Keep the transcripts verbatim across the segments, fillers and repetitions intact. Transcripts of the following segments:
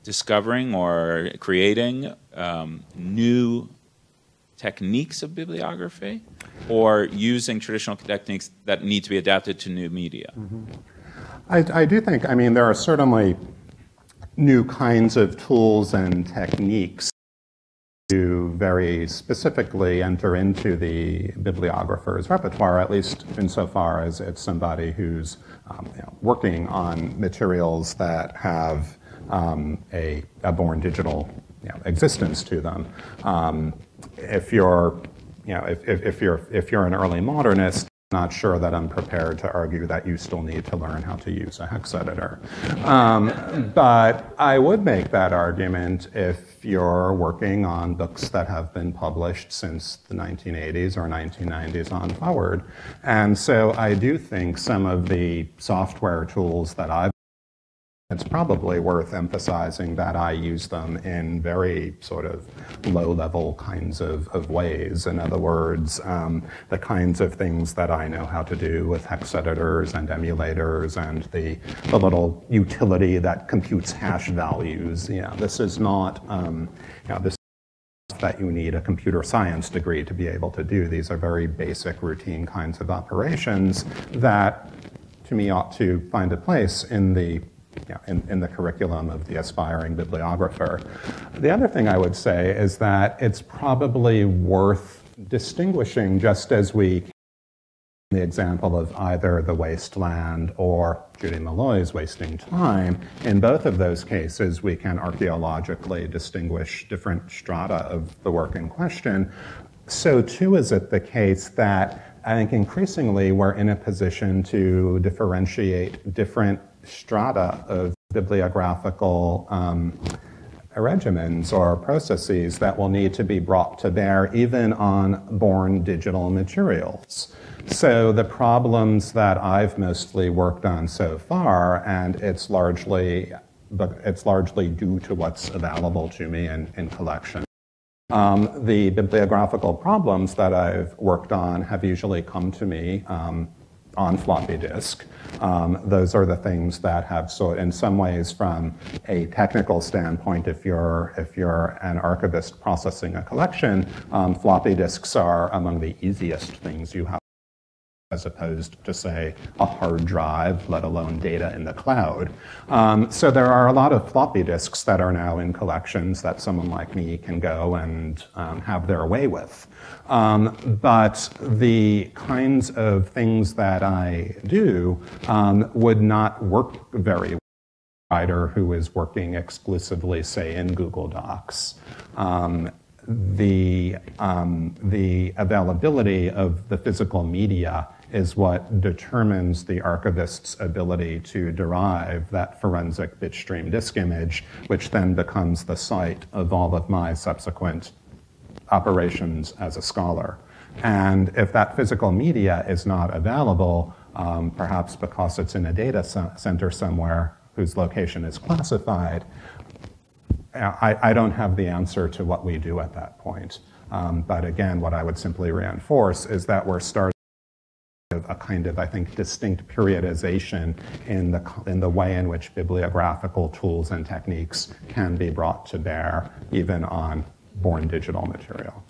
discovering or creating um, new techniques of bibliography, or using traditional techniques that need to be adapted to new media? Mm-hmm. I, I do think, I mean, there are certainly new kinds of tools and techniques to very specifically enter into the bibliographer's repertoire, at least insofar as it's somebody who's um, you know, working on materials that have um, a, a born digital you know, existence to them. Um, if you're, you know, if, if, if you're if you're an early modernist, not sure that I'm prepared to argue that you still need to learn how to use a hex editor. Um, but I would make that argument if you're working on books that have been published since the nineteen eighties or nineteen nineties on forward. And so I do think some of the software tools that I've it's probably worth emphasizing that I use them in very sort of low-level kinds of, of ways. In other words, um, the kinds of things that I know how to do with hex editors and emulators and the, the little utility that computes hash values. Yeah, this is not, um, you know, this that you need a computer science degree to be able to do. These are very basic, routine kinds of operations that, to me, ought to find a place in the Yeah, in, in the curriculum of the aspiring bibliographer. The other thing I would say is that it's probably worth distinguishing, just as we the example of either The Wasteland or Judy Malloy's Wasting Time. In both of those cases, we can archaeologically distinguish different strata of the work in question. So too is it the case that I think increasingly we're in a position to differentiate different strata of bibliographical um, regimens or processes that will need to be brought to bear even on born digital materials. So the problems that I've mostly worked on so far, and it's largely, but it's largely due to what's available to me in, in collection. Um, the bibliographical problems that I've worked on have usually come to me um, on floppy disk. Um, those are the things that have, so in some ways, from a technical standpoint, if you're if you're an archivist processing a collection, um, floppy disks are among the easiest things you have, as opposed to, say, a hard drive, let alone data in the cloud. Um, so there are a lot of floppy disks that are now in collections that someone like me can go and um, have their way with. Um, but the kinds of things that I do um, would not work very well with a writer who is working exclusively, say, in Google Docs. Um, the, um, the availability of the physical media is what determines the archivist's ability to derive that forensic bitstream disk image, which then becomes the site of all of my subsequent operations as a scholar. And if that physical media is not available, um, perhaps because it's in a data center somewhere whose location is classified, I, I don't have the answer to what we do at that point. Um, but again, what I would simply reinforce is that we're starting a kind of, I think, distinct periodization in the, in the way in which bibliographical tools and techniques can be brought to bear, even on born digital material.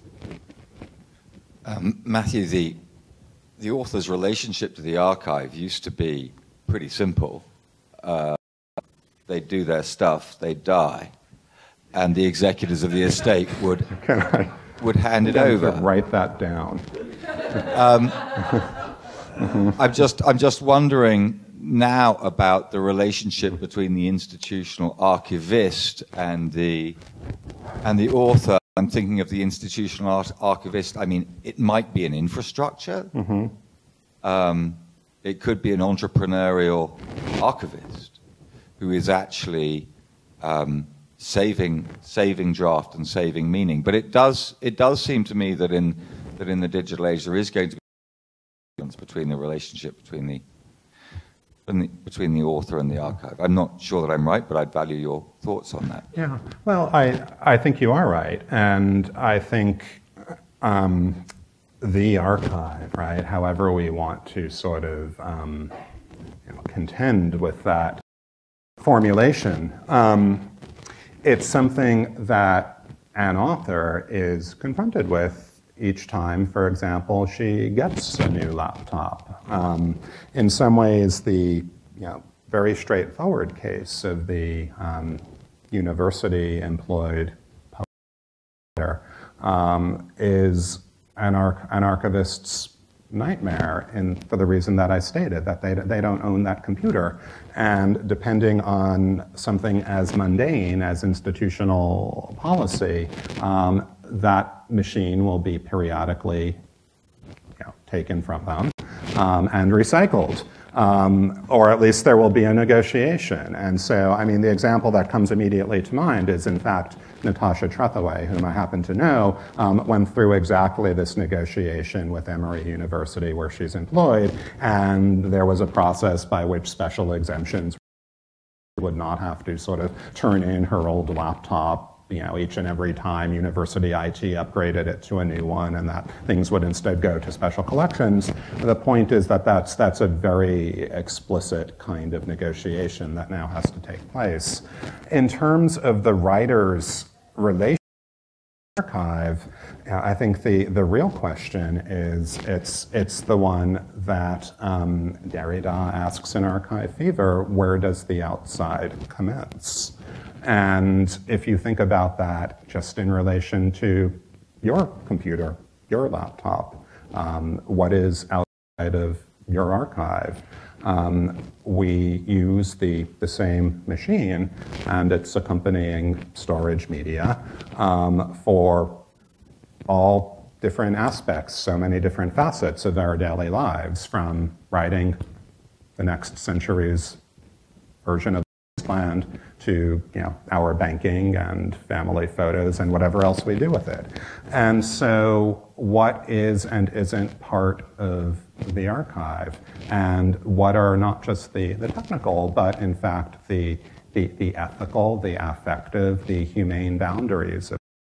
Um, Matthew, the, the author's relationship to the archive used to be pretty simple. Uh, they'd do their stuff, they'd die, and the executors of the estate would, Can I, would hand it over. Write that down. Um, mm-hmm. I'm just, I'm just wondering now about the relationship between the institutional archivist and the, and the author. I'm thinking of the institutional arch archivist. I mean, it might be an infrastructure. Mm-hmm. um, it could be an entrepreneurial archivist who is actually um, saving, saving draft and saving meaning. But it does, it does seem to me that in that in the digital age there is going to be a difference between the relationship between the, the between the author and the archive. I'm not sure that I'm right, but I'd value your thoughts on that. Yeah, well, I I think you are right, and I think um, the archive, right? However we want to sort of um, you know, contend with that formulation, um, it's something that an author is confronted with each time, for example, she gets a new laptop. Um, in some ways, the you know, very straightforward case of the um, university-employed publisher um, is an, arch an archivist's nightmare, and for the reason that I stated, that they, they don't own that computer. And depending on something as mundane as institutional policy, um, that machine will be periodically you know, taken from them um, and recycled. Um, or at least there will be a negotiation. And so, I mean, the example that comes immediately to mind is, in fact, Natasha Trethewey, whom I happen to know, um, went through exactly this negotiation with Emory University where she's employed, and there was a process by which special exemptions would not have to sort of turn in her old laptop you know, each and every time university I T upgraded it to a new one, and that things would instead go to special collections. The point is that that's, that's a very explicit kind of negotiation that now has to take place. In terms of the writer's relation to the archive, I think the, the real question is, it's, it's the one that um, Derrida asks in Archive Fever, where does the outside commence? And if you think about that just in relation to your computer, your laptop, um, what is outside of your archive? Um, we use the, the same machine and its accompanying storage media um, for all different aspects, so many different facets of our daily lives, from writing the next century's version of land to you know, our banking and family photos and whatever else we do with it. And so what is and isn't part of the archive, and what are not just the, the technical, but in fact the, the, the ethical, the affective, the humane boundaries of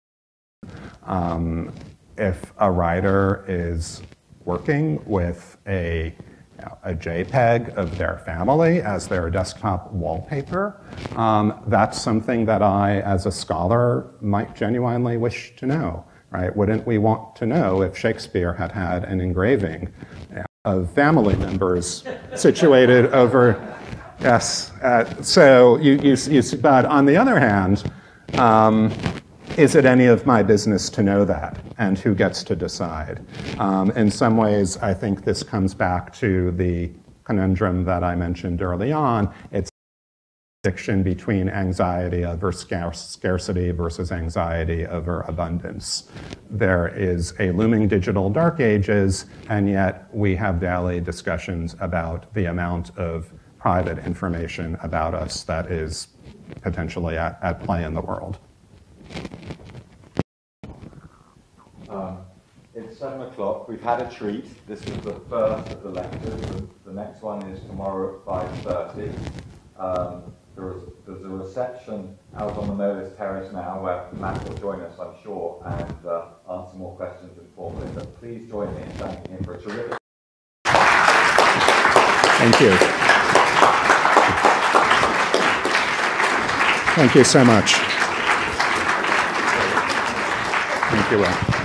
um, if a writer is working with a a JPEG of their family as their desktop wallpaper, um, that's something that I, as a scholar, might genuinely wish to know, right? Wouldn't we want to know if Shakespeare had had an engraving of family members situated over, yes. Uh, so, you, you, you, but on the other hand, um, is it any of my business to know that, and who gets to decide? Um, in some ways, I think this comes back to the conundrum that I mentioned early on. It's a distinction between anxiety over scarcity versus anxiety over abundance. There is a looming digital dark ages, and yet we have daily discussions about the amount of private information about us that is potentially at, at play in the world. Um, it's seven o'clock. We've had a treat. This is the first of the lectures. The, the next one is tomorrow at five thirty. Um, there is, there's a reception out on the Moelis Terrace now where Matt will join us, I'm sure, and uh, answer more questions informally. But please join me in thanking him for a terrific... Thank you. Thank you so much. Thank you, Will.